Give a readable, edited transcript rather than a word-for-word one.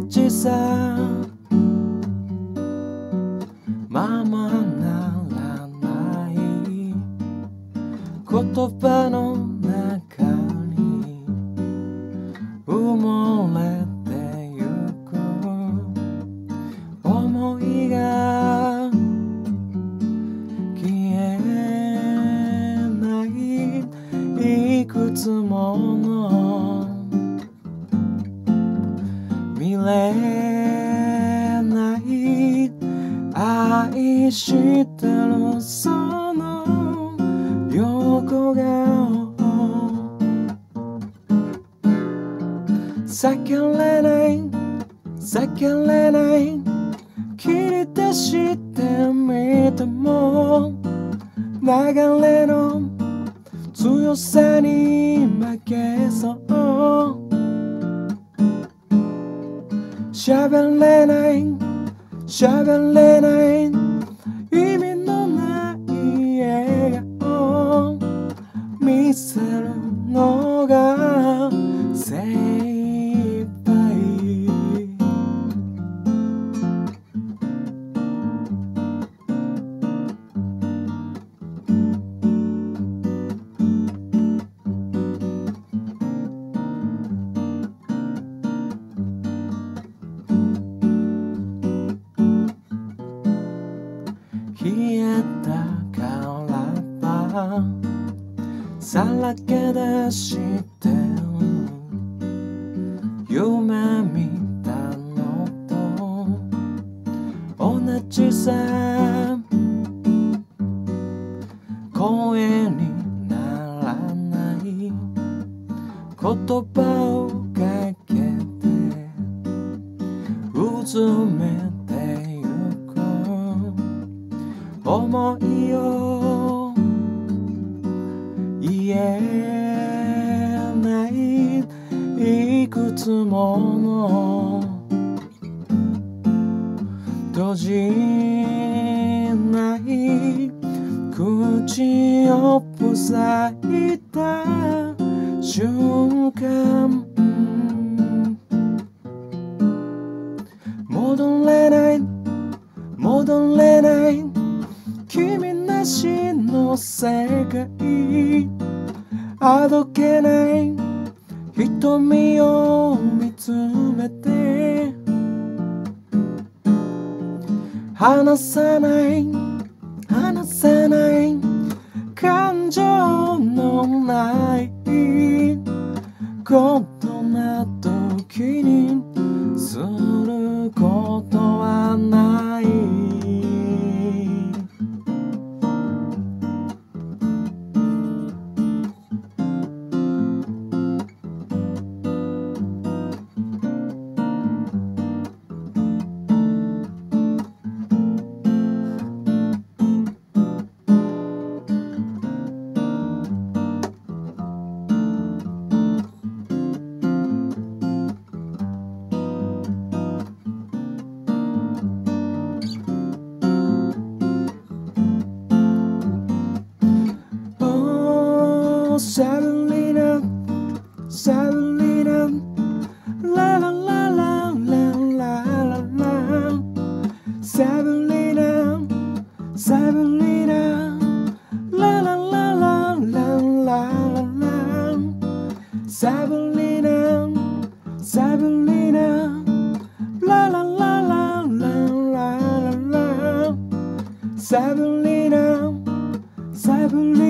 じさままならない言葉の中に埋もれてゆく思いが消えないいくつもの見れない愛してるその横顔叫れない叫れない切り出してみても流れの強さに負けそう喋れない喋れない意味のない笑顔見せるのが精一杯冷えた体さらけ出してる夢見たのと同じさ声にならない言葉をかけてうずめてゆく思いを言えないいくつもの閉じない口を塞いだ瞬間戻れない戻れない君なしの世界あどけない瞳を見つめて離さない離さない感情のないことな時にすることはないサブリナサブリナララララララララサブリナサブリナラララララララサブリナサブリナラララララララサブリナサブリナ